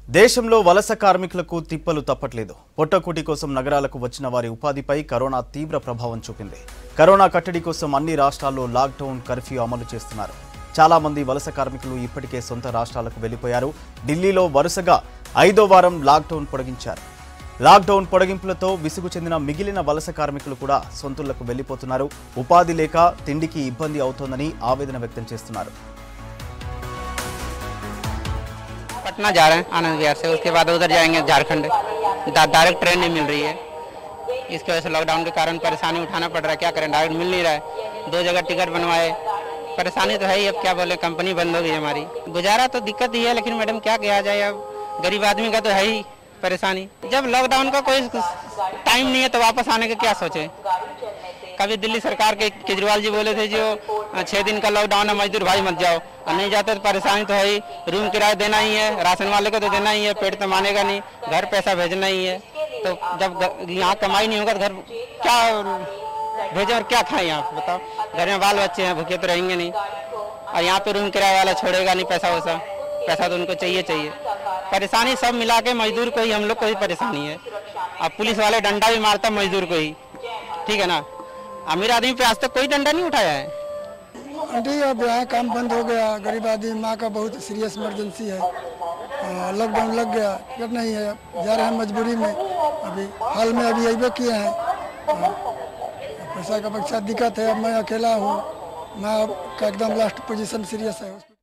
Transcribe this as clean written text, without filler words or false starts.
దేశంలో వలస కార్మికులకు తిప్పలు తప్పట్లేదు. పొట్టకూటి కోసం నగరాలకు వచ్చిన వారి ఉపాధిపై కరోనా తీవ్ర ప్రభావం చూపింది. కరోనా కట్టడి కోసం అన్ని రాష్ట్రాల్లో లాక్డౌన్ కర్ఫ్యూ అమలు చేస్తున్నారు. చాలా మంది వలస కార్మికులు ఇప్పటికే సొంత రాష్ట్రాలకు వెళ్లిపోయారు. ఢిల్లీలో వరుసగా 5వ వారం లాక్డౌన్ పొడిగించారు. లాక్డౌన్ పొడిగింపులతో విసుగు చెందిన మిగిలిన వలస కార్మికులు కూడా సొంతూళ్లకు వెళ్లిపోతున్నారు. ఉపాధి లేక తిండికి ఇబ్బంది అవుతోందని ఆవేదన వ్యక్తం చేస్తున్నారు. पटना जा रहे हैं आनंद विहार से, उसके बाद उधर जाएंगे झारखंड। डायरेक्ट ट्रेन नहीं मिल रही है, इसकी वजह से लॉकडाउन के कारण परेशानी उठाना पड़ रहा है। क्या करें, डायरेक्ट मिल नहीं रहा है। 2 जगह टिकट बनवाए, परेशानी तो है ही। अब क्या बोले, कंपनी बंद हो गई हमारी। गुजारा तो दिक्कत ही है, लेकिन मैडम क्या किया जाए, अब गरीब आदमी का तो है ही परेशानी। जब लॉकडाउन का कोई टाइम नहीं है तो वापस आने का क्या सोचे। कभी दिल्ली सरकार के केजरीवाल जी बोले थे जो 6 दिन का लॉकडाउन है, मजदूर भाई मत जाओ, और नहीं जाते तो परेशानी तो है ही। रूम किराया देना ही है, राशन वाले को तो देना ही है, पेट तो मानेगा नहीं, घर पैसा भेजना ही है। तो जब यहाँ कमाई नहीं होगा तो घर क्या भेजे और क्या खाएं। यहाँ बताओ, घर में बाल बच्चे हैं, भूखे तो रहेंगे नहीं। और यहाँ पे रूम किराया वाला छोड़ेगा नहीं पैसा वैसा, पैसा तो उनको चाहिए। परेशानी सब मिला के मजदूर को ही, हम लोग को ही परेशानी है। अब पुलिस वाले डंडा भी मारता मजदूर को ही, ठीक है ना। अमीर आदमी पे आज तक कोई डंडा नहीं उठाया है। आंटी अब यहाँ काम बंद हो गया, गरीब आदमी, माँ का बहुत सीरियस इमरजेंसी है, लॉकडाउन लग गया, टिकट नहीं है, जा रहे हैं मजबूरी में। अभी हाल में अभी अबे किए हैं, पैसा का पक्षा दिक्कत है। अब मैं अकेला हूँ, माँ का एकदम लास्ट पोजीशन सीरियस है।